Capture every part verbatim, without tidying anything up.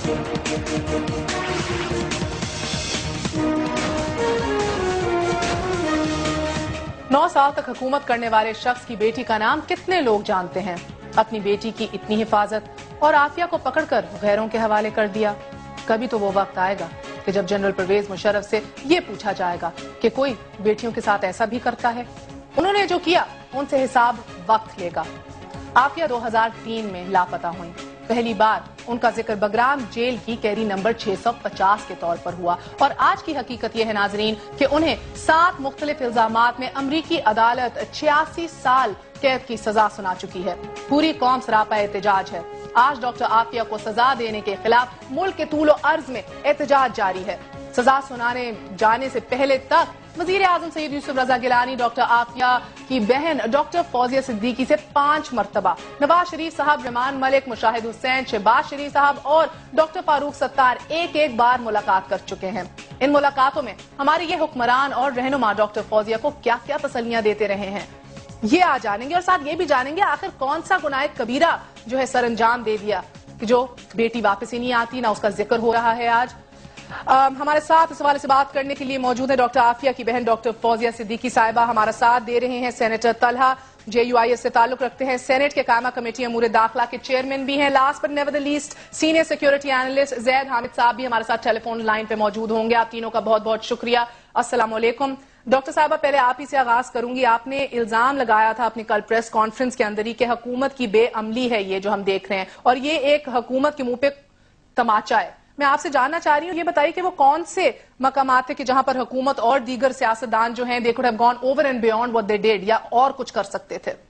नौ साल तक हुकूमत करने वाले शख्स की बेटी का नाम कितने लोग जानते हैं? अपनी बेटी की इतनी हिफाजत और आफिया को पकड़कर गैरों के हवाले कर दिया। कभी तो वो वक्त आएगा कि जब जनरल परवेज मुशर्रफ से ये पूछा जाएगा कि कोई बेटियों के साथ ऐसा भी करता है। उन्होंने जो किया उनसे हिसाब वक्त लेगा। आफिया दो हजार तीन में लापता हुई। पहली बार उनका जिक्र बगराम जेल की कैदी नंबर छह सौ पचास के तौर पर हुआ और आज की हकीकत यह है नाजरीन कि उन्हें सात मुख्तलिफ इल्जामात में अमरीकी अदालत छियासी साल कैद की सजा सुना चुकी है। पूरी कौम सरापा एहतजाज है। आज डॉक्टर आफिया को सजा देने के खिलाफ मुल्क के तूलो अर्ज में एहतजाज जारी है। सजा सुनाने जाने से पहले तक वजीर आजम सैयद यूसुफ रजा गिलानी डॉक्टर आफिया की बहन डॉक्टर फौजिया सिद्दीकी से पांच मरतबा, नवाज शरीफ साहब, रहमान मलिक, मुशाहिद हुसैन, शहबाज शरीफ साहब और डॉक्टर फारूक सत्तार एक एक बार मुलाकात कर चुके हैं। इन मुलाकातों में हमारे ये हुक्मरान और रहनुमा डॉक्टर फौजिया को क्या क्या तसल्लियां देते रहे हैं, ये आज जानेंगे और साथ ये भी जानेंगे आखिर कौन सा गुनाह कबीरा जो है सर अंजाम दे दिया कि जो बेटी वापस ही नहीं आती, ना उसका जिक्र हो रहा है। आज आ, हमारे साथ इस हवाले से बात करने के लिए मौजूद है डॉक्टर आफिया की बहन डॉक्टर फौजिया सिद्दीकी साहिबा। हमारा साथ दे रहे हैं senator Talha, J U I S से ताल्लुक रखते हैं, सेनेट के कायमा कमेटी अमूर दाखिला के चेयरमैन भी हैं। Last but never the least senior security analyst Zaid Hamid साहब भी हमारे साथ टेलीफोन लाइन पे मौजूद होंगे। आप तीनों का बहुत बहुत शुक्रिया। अस्सलाम वालेकुम। डॉक्टर साहिबा, पहले आप ही से आगाज करूंगी। आपने इल्जाम लगाया था अपनी कल प्रेस कॉन्फ्रेंस के अंदर ही कि हुकूमत की बेअमली है ये जो हम देख रहे हैं और ये एक हुकूमत के मुंह पे तमाचा है। मैं आपसे जानना चाह रही हूँ, ये बताइए कि वो कौन से मकामात थे कि जहां पर हुकूमत और दीगर सियासतदान जो हैं they could have gone over and beyond what they did, या और कुछ कर सकते थे?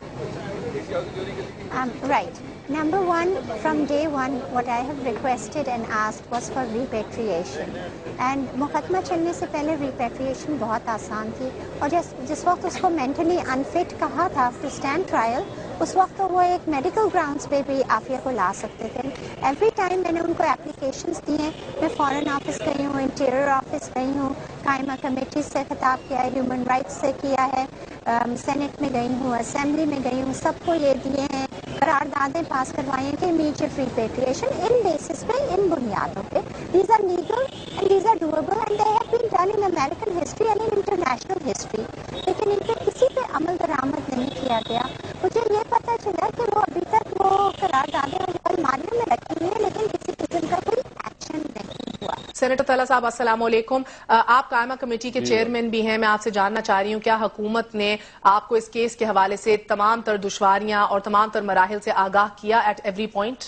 Um, right. Number one, from day one, what I have requested and asked was for repatriation. And मुकदमा चलने से पहले repatriation बहुत आसान थी और जिस जिस वक्त उसको mentally unfit कहा था to stand trial, उस वक्त तो वो एक medical grounds पे भी आफिया को ला सकते थे। Every time मैंने उनको applications दिए, मैं foreign office गई हूँ, interior office गई हूँ, कायमा कमेटी से खिताब किया है, human rights से किया है, सेनेट um, में गई हूँ, असेंबली में गई हूँ, सबको ये दिए हैं, करारदादें पास करवाई हैं कि इमीडिएट रिपेट्रिएशन इन बेसिस पे, इन बुनियादों पे। These are legal and these are doable and they have been done in American history and in international history, लेकिन इन पे किसी पे अमल दरामद नहीं किया गया। मुझे ये पता चला कि वो अभी तक वो करारदादें अलमारियों में रखी हुई है लेकिन किसी किस्म का कोई एक्शन नहीं हुआ। सेनेटर तला साहब, अस्सलाम वालेकुम। आप कायमा कमेटी के चेयरमैन भी हैं। मैं आपसे जानना चाह रही हूँ, क्या हुकूमत ने आपको इस केस के हवाले से तमाम तर दुश्वारियां और तमाम तर मराहिल से आगाह किया एट एवरी पॉइंट?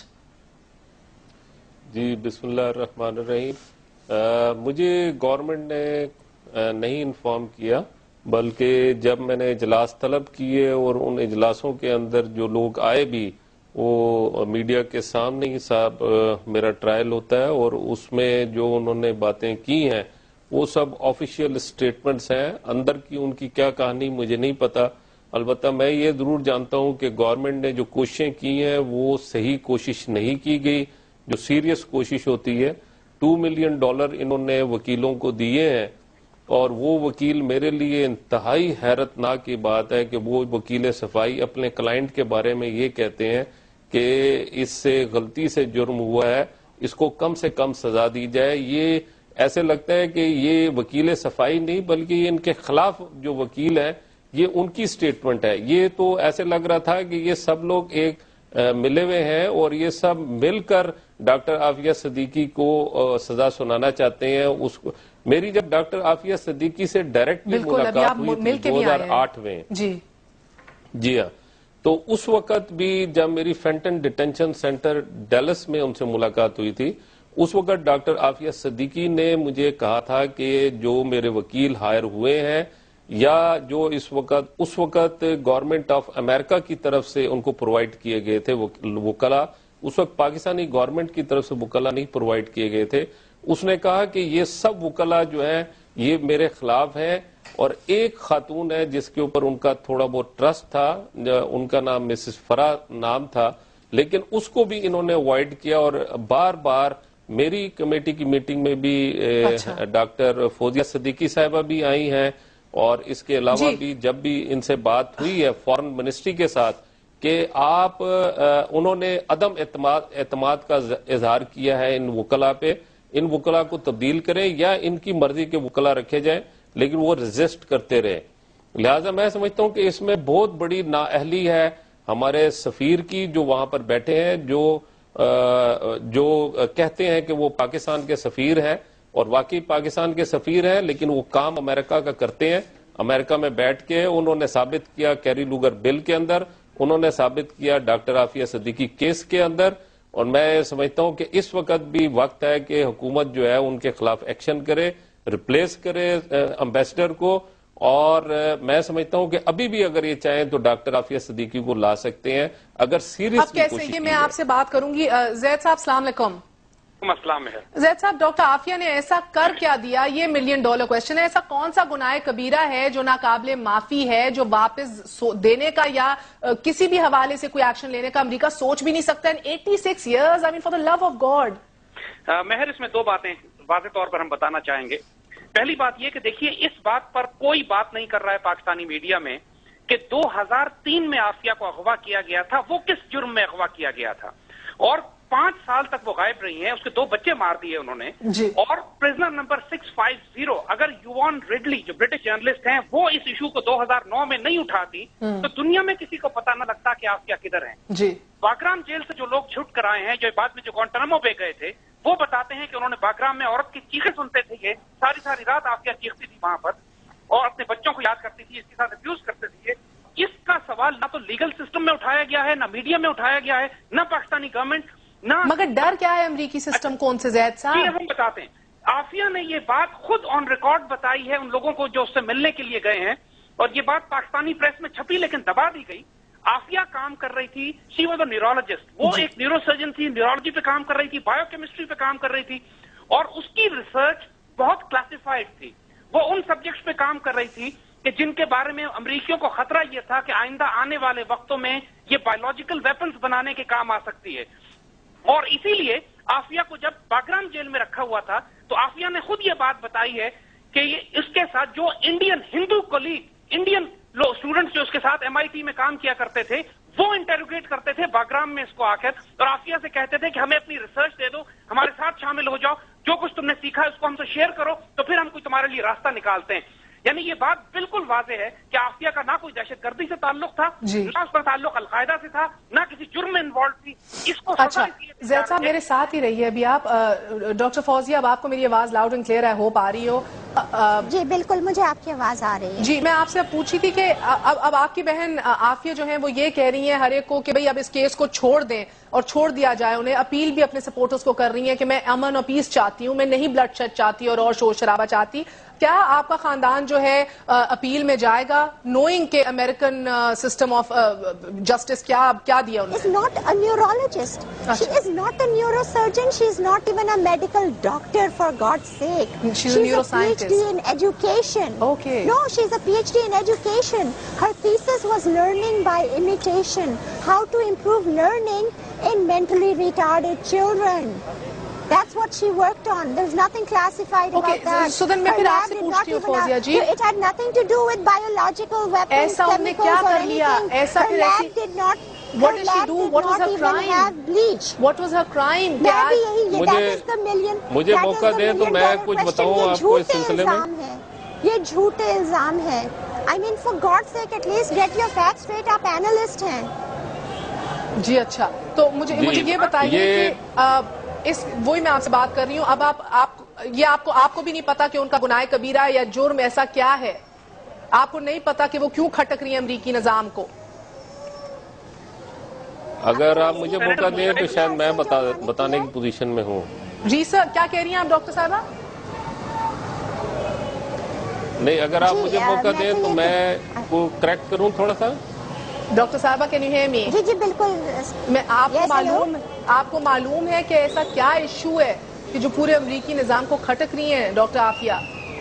जी, बिस्मिल्लाहिर्रहमानिर्रहीम। मुझे गवर्नमेंट ने आ, नहीं इन्फॉर्म किया, बल्कि जब मैंने इजलास तलब किए और उन इजलासों के अंदर जो लोग आए भी वो मीडिया के सामने ही साहब मेरा ट्रायल होता है और उसमें जो उन्होंने बातें की हैं वो सब ऑफिशियल स्टेटमेंट्स हैं। अंदर की उनकी क्या कहानी मुझे नहीं पता। अलबत्ता मैं ये जरूर जानता हूं कि गवर्नमेंट ने जो कोशिशें की हैं वो सही कोशिश नहीं की गई। जो सीरियस कोशिश होती है, टू मिलियन डॉलर इन्होंने वकीलों को दिए हैं और वो वकील, मेरे लिए इंतहाई हैरतनाक की बात है कि वो वकील सफाई अपने क्लाइंट के बारे में ये कहते हैं कि इससे गलती से जुर्म हुआ है, इसको कम से कम सजा दी जाए। ये ऐसे लगता है कि ये वकील सफाई नहीं बल्कि ये इनके खिलाफ जो वकील है ये उनकी स्टेटमेंट है। ये तो ऐसे लग रहा था कि ये सब लोग एक आ, मिले हुए हैं और ये सब मिलकर डॉक्टर आफिया सिद्दीकी को आ, सजा सुनाना चाहते हैं। उसको मेरी जब डॉक्टर आफिया सिद्दीकी से डायरेक्टली मुलाकात हुई थी दो हजार आठ में, जी जी हाँ, तो उस वक्त भी जब मेरी फेंटन डिटेंशन सेंटर डेलस में उनसे मुलाकात हुई थी, उस वक्त डॉक्टर आफिया सिद्दीकी ने मुझे कहा था कि जो मेरे वकील हायर हुए हैं या जो इस वक्त उस वक्त गवर्नमेंट ऑफ अमेरिका की तरफ से उनको प्रोवाइड किए गए थे वकला, उस वक्त पाकिस्तानी गवर्नमेंट की तरफ से वकला नहीं प्रोवाइड किए गए थे। उसने कहा कि ये सब वकला जो है ये मेरे खिलाफ हैं और एक खातून है जिसके ऊपर उनका थोड़ा बहुत ट्रस्ट था, उनका नाम मिसेस फरा नाम था, लेकिन उसको भी इन्होंने अवॉइड किया और बार बार मेरी कमेटी की मीटिंग में भी अच्छा। डॉक्टर फौजिया सिद्दीकी साहिबा भी आई हैं और इसके अलावा भी जब भी इनसे बात हुई है फॉरेन मिनिस्ट्री के साथ, کہ آپ انہوں نے عدم اعتماد اعتماد کا اظہار کیا ہے ان وکلا پہ. ان وکلا کو تبدیل کریں یا ان کی مرضی کے وکلا رکھے جائیں, لیکن وہ ریزسٹ کرتے رہے. لہٰذا میں سمجھتا ہوں کہ اس میں بہت بڑی نااہلی ہے ہمارے سفیر کی, جو وہاں پر بیٹھے ہیں, جو جو کہتے ہیں کہ وہ پاکستان کے سفیر ہیں اور واقعی پاکستان کے سفیر ہیں, لیکن وہ کام امریکہ کا کرتے ہیں. امریکہ میں بیٹھ کے انہوں نے ثابت کیا کیری لوگر بل کے اندر, انہوں نے ثابت کیا ڈاکٹر عافیہ صدیقی کیس کے اندر, اور میں سمجھتا ہوں کہ اس وقت بھی وقت ہے کہ حکومت جو ہے ان کے خلاف ایکشن کرے, ریپلیس کرے امبیسڈر کو. اور میں سمجھتا ہوں کہ ابھی بھی اگر یہ چاہیں تو ڈاکٹر عافیہ صدیقی کو لا سکتے ہیں اگر سیریس اب کیسے, یہ میں آپ سے بات کروں گی. زید صاحب السلام علیکم. مسلام ہے زید صاحب, ڈاکٹر عافیہ نے ایسا کر کیا دیا, یہ ملین ڈالر کوشچن ہے. ایسا کون سا گناہ کبیرہ ہے جو ناقابل معافی ہے, جو واپس دینے کا یا کسی بھی حوالے سے کوئی ایکشن لینے کا امریکہ سوچ بھی نہیں سکتا؟ Eighty six years, I mean for the love of God. Mehr, اس میں دو باتیں واضح طور پر ہم بتانا چاہیں گے. پہلی بات یہ کہ دیکھیے, اس بات پر کوئی بات نہیں کر رہا ہے پاکستانی میڈیا میں کہ دو ہزار تین میں عافیہ کو اغوا کیا گیا تھا, وہ کس جرم میں اغوا کیا گیا تھا, اور پانچ سال تک وہ غائب رہی ہیں, اس کے دو بچے مار دیے انہوں نے. اور prisoner number six five zero, اگر یوان ریڈلی جو برٹش جرنلسٹ ہیں وہ اس ایشو کو دو ہزار نو میں نہیں اٹھاتی تو دنیا میں کسی کو پتا نہ لگتا کہ عافیہ کدھر ہیں. جی, باگرام جیل سے جو لوگ چھٹ کر آئے ہیں, جو بعد میں جو گوانٹانامو پہ گئے تھے, وہ بتاتے ہیں کہ انہوں نے باگرام میں عورت کی چیخیں سنتے تھے, یہ ساری ساری رات عافیہ چیختی تھی وہاں پر اور اپنے بچوں کو یاد کرتی تھی, اس کے ساتھ ابیوز کرتے تھے. اس کا سوال نہ تو لیگل سسٹم میں اٹھایا گیا ہے, نہ میڈیا میں اٹھایا گیا ہے, نہ پاکستانی گورنمنٹ, نہ. مگر ڈر کیا ہے امریکی سسٹم کو ان سے زید صاحب؟ یہ ہم بتاتے ہیں. عافیہ نے یہ بات خود آن ریکارڈ بتائی ہے ان لوگوں کو جو اس سے ملنے کے لیے گئے ہیں, اور یہ بات پاکستانی پریس میں چھپی لیکن دبا دی گئی. عافیہ کام کر رہی تھی, شی واز اے نیورولوجسٹ, وہ ایک نیورو سرجن تھی, نیورولوجی پہ کام کر رہی تھی, بایو کیمسٹری پہ کام کر رہی تھی, اور اس کی ریسرچ بہت کلاسیفائڈ تھی. وہ ان سبجیکٹس پہ کام کر رہی تھی کہ جن کے بارے میں امریکیوں کو خطرہ یہ تھا کہ آئندہ آنے والے وقتوں میں یہ بایولوجیکل ویپنز بنانے کے کام آ سکتی ہے. اور اسی لیے عافیہ کو جب باگرام جیل میں رکھا ہوا تھا تو عافیہ نے خود یہ بات بتائی ہے کہ یہ اس کے ساتھ جو Indian Hindu colleague, Indian law students جو اس کے ساتھ ایم آئی ٹی میں کام کیا کرتے تھے, وہ انٹروگیٹ کرتے تھے باگرام میں اس کو آ کر, اور عافیہ سے کہتے تھے کہ ہمیں اپنی ریسرچ دے دو, ہمارے ساتھ شامل ہو جاؤ, جو کچھ تم نے سیکھا ہے اس کو ہم سے شیئر کرو, تو پھر ہم کوئی تمہارے لیے راستہ نکالتے ہیں. یعنی یہ بات بالکل واضح ہے کہ عافیہ کا نہ کوئی دہشت گردی سے تعلق تھا, نہ اس پر تعلق القاعدہ سے تھا, نہ کسی جرم میں انوالو تھی. اس کو اچھا زید صاحب میرے ساتھ ہی رہیے ابھی آپ. ڈاکٹر فوزیہ, اب آپ کو میری آواز لاؤڈ اینڈ کلیئر ہے, ہوپ آ رہی ہو؟ جی بالکل, مجھے آپ کی آواز آ رہی ہے. جی, میں آپ سے پوچھی تھی کہ اب اب آپ کی بہن عافیہ جو ہیں وہ یہ کہہ رہی ہیں ہر ایک کو کہ بھئی اب اس کیس کو چھوڑ دیں اور چھوڑ دیا جائے. انہیں اپیل بھی اپنے سپورٹرز کو کر رہی ہیں کہ میں امن اور پیس چاہتی ہوں, میں نہیں بلڈ شیڈ چاہتی اور اور شور شرابہ چاہتی. کیا آپ کا خاندان جو ہے اپیل میں جائے گا, نوئنگ کہ امریکن سسٹم آف جسٹس کیا کیا دیا انہوں نے؟ She's not a neurologist. She is not a neurosurgeon. She is not even a medical doctor, for God's sake. She's a neuroscientist. She's a PhD in education. Okay. No, she's a PhD in education. Her thesis was learning by imitation. How to improve learning in mentally retarded children. That's what she worked on. There's nothing classified okay, about that. So then میں پھر آپ سے پوچھتی ہوں فوزیہ جی, it had nothing to do with biological weapons, ایسا انہوں نے کیا کر لیا؟ ایسا پھر ایسی did not What did she do? What was her crime? What was her crime? مجھے موقع دیں تو میں کچھ بتاؤں آپ کو اس سلسلے میں. یہ جھوٹے الزام ہے. I mean for God's sake at least get your facts straight, آپ analyst ہیں. جی اچھا, تو مجھے مجھے یہ بتائیے کہ اس وہی میں آپ سے بات کر رہی ہوں. اب آپ آپ یہ آپ کو آپ کو بھی نہیں پتا کہ ان کا گناہ کبیرہ یا جرم ایسا کیا ہے, آپ کو نہیں پتا کہ وہ کیوں کھٹک رہی ہیں امریکی نظام کو. اگر آپ مجھے موقع دیں تو شاید میں بتانے کی پوزیشن میں ہوں. جی سر, کیا کہہ رہی ہیں آپ ڈاکٹر صاحبہ؟ نہیں, اگر آپ مجھے موقع دیں تو میں کو کریکٹ کروں تھوڑا سا. ڈاکٹر صاحبہ کین یو ہیئر می؟ جی جی بالکل. میں آپ کو معلوم آپ کو معلوم ہے کہ ایسا کیا ایشو ہے کہ جو پورے امریکی نظام کو کھٹک رہی ہیں doctor Aafia?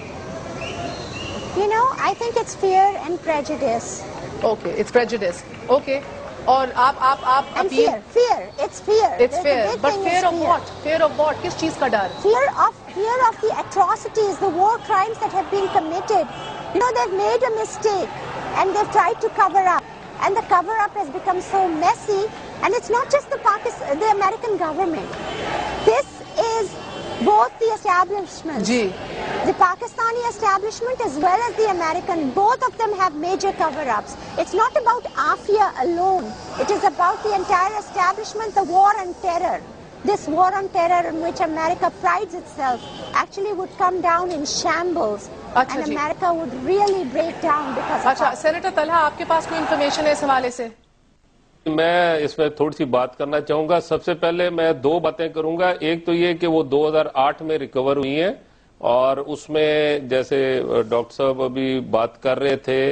You know, I think it's fear and prejudice. Okay, it's prejudice. Okay. اور آپ آپ آپ And fear, fear, it's fear. It's fear. But fear of what? Fear of what? کس چیز کا ڈر؟ Fear of fear of the atrocities, the war crimes that have been committed. You know, they've made a mistake and they've tried to cover up. and the cover-up has become so messy. And it's not just the Pakistan, the American government. This is both the establishments, Ji. the Pakistani establishment as well as the American, both of them have major cover-ups. It's not about Afia alone. It is about the entire establishment, the war on terror. This war on terror in which America prides itself actually would come down in shambles. Achha And ji. America would really break down because of अच्छा that. Senator Talha, आपके पास कोई information है इस हवाले से? मैं इसमें थोड़ी सी बात करना चाहूंगा। सबसे पहले मैं दो बातें करूंगा। एक तो ये कि वो दो हज़ार आठ में रिकवर हुई हैं और उसमें जैसे डॉक्टर साहब अभी बात कर रहे थे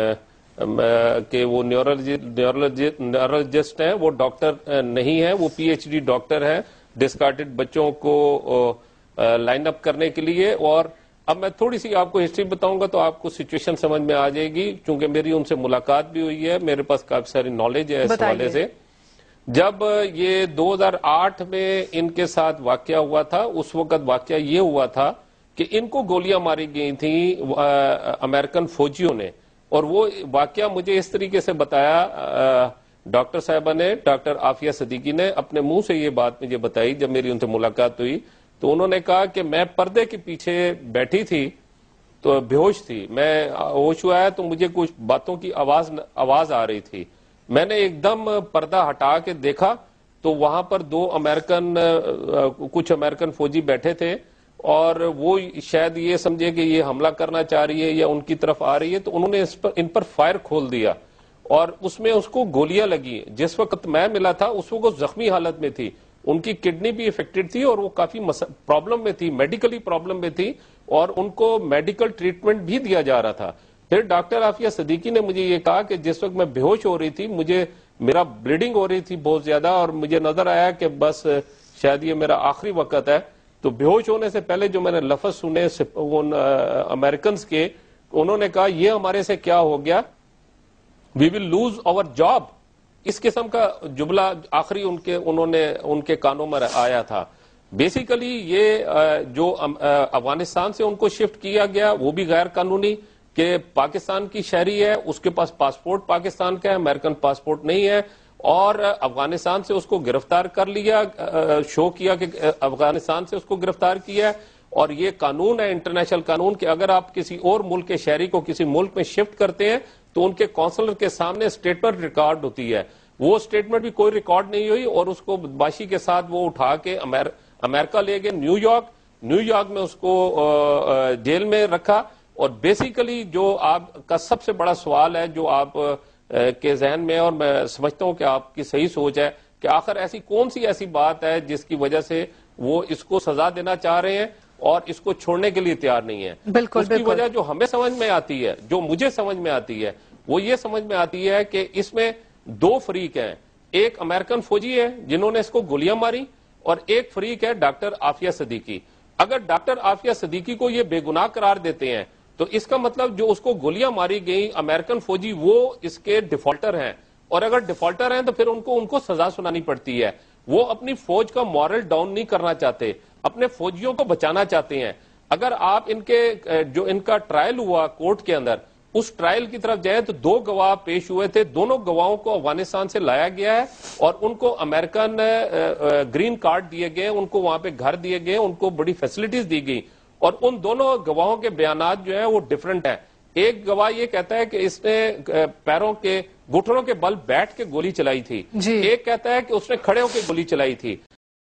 कि वो न्यूरोलॉजिस्ट न्यूरोलॉजिस्ट हैं, वो डॉक्टर नहीं है, वो पीएचडी डॉक्टर है डिस्कार्डेड बच्चों को लाइन अप करने के लिए। और अब मैं थोड़ी सी आपको हिस्ट्री बताऊंगा तो आपको सिचुएशन समझ में आ जाएगी, क्योंकि मेरी उनसे मुलाकात भी हुई है, मेरे पास काफी सारी नॉलेज है इस हवाले से। जब ये दो हज़ार आठ में इनके साथ वाकया हुआ था, उस वक्त वाकया ये हुआ था कि इनको गोलियां मारी गई थी अमेरिकन फौजियों ने। और वो वाकया मुझे इस तरीके से बताया डॉक्टर साहबा ने, डॉक्टर आफिया सदीकी ने अपने मुंह से ये बात मुझे बताई जब मेरी उनसे मुलाकात हुई। तो उन्होंने कहा कि मैं पर्दे के पीछे बैठी थी तो बेहोश थी, मैं होश हुआ तो मुझे कुछ बातों की आवाज आवाज आ रही थी। मैंने एकदम पर्दा हटा के देखा तो वहां पर दो अमेरिकन कुछ अमेरिकन फौजी बैठे थे और वो शायद ये समझे कि ये हमला करना चाह रही है या उनकी तरफ आ रही है, तो उन्होंने इस पर इन पर फायर खोल दिया और उसमें उसको गोलियां लगी। जिस वक्त मैं मिला था उस वक्त जख्मी हालत में थी, उनकी किडनी भी इफेक्टेड थी और वो काफी प्रॉब्लम में थी, मेडिकली प्रॉब्लम में थी और उनको मेडिकल ट्रीटमेंट भी दिया जा रहा था। फिर डॉक्टर आफिया सदीकी ने मुझे ये कहा कि जिस वक्त मैं बेहोश हो रही थी, मुझे मेरा ब्लीडिंग हो रही थी बहुत ज्यादा और मुझे नजर आया कि बस शायद ये मेरा आखिरी वक्त है। तो बेहोश होने से पहले जो मैंने लफ्ज सुने उन अमेरिकन के, उन्होंने कहा ये हमारे से क्या हो गया, we will lose our job. इस किस्म का जुमला आखिरी उनके उन्होंने उनके कानों में आया था। बेसिकली ये जो अफगानिस्तान से उनको शिफ्ट किया गया वो भी गैर कानूनी, कि पाकिस्तान की शहरी है, उसके पास पासपोर्ट पाकिस्तान का है, अमेरिकन पासपोर्ट नहीं है, और अफगानिस्तान से उसको गिरफ्तार कर लिया, शो किया कि अफगानिस्तान से उसको गिरफ्तार किया। और ये कानून है, इंटरनेशनल कानून, कि अगर आप किसी और मुल्क के शहरी को किसी मुल्क में शिफ्ट करते हैं तो उनके काउंसलर के सामने स्टेटमेंट रिकॉर्ड होती है। वो स्टेटमेंट भी कोई रिकॉर्ड नहीं हुई और उसको बदमाशी के साथ वो उठा के अमेर, अमेरिका ले गए, न्यूयॉर्क न्यूयॉर्क में उसको जेल में रखा। और बेसिकली जो आपका सबसे बड़ा सवाल है जो आप के जहन में, और मैं समझता हूं कि आपकी सही सोच है, कि आखिर ऐसी कौन सी ऐसी बात है जिसकी वजह से वो इसको सजा देना चाह रहे हैं और इसको छोड़ने के लिए तैयार नहीं है। बिल्कुल, उसकी बिल्कुल। वजह जो हमें समझ में आती है, जो मुझे समझ में आती है, वो ये समझ में आती है कि इसमें दो फरीक हैं। एक अमेरिकन फौजी है जिन्होंने इसको गोलियां मारी और एक फरीक है डॉक्टर आफिया सदीकी। अगर डॉक्टर आफिया सदीकी को ये बेगुनाह करार देते हैं तो इसका मतलब जो उसको गोलियां मारी गई अमेरिकन फौजी, वो इसके डिफॉल्टर हैं, और अगर डिफॉल्टर हैं तो फिर उनको उनको सजा सुनानी पड़ती है। वो अपनी फौज का मॉरल डाउन नहीं करना चाहते, अपने फौजियों को बचाना चाहते हैं। अगर आप इनके जो इनका ट्रायल हुआ कोर्ट के अंदर, उस ट्रायल की तरफ जाए तो दो गवाह पेश हुए थे, दोनों गवाहों को अफगानिस्तान से लाया गया है और उनको अमेरिकन ग्रीन कार्ड दिए गए, उनको वहां पे घर दिए गए, उनको बड़ी फैसिलिटीज दी गई। और उन दोनों गवाहों के बयानात जो है वो डिफरेंट है। एक गवाह ये कहता है कि इसने पैरों के घुटनों के बल बैठ के गोली चलाई थी, जी। एक कहता है कि उसने खड़े होकर गोली चलाई थी।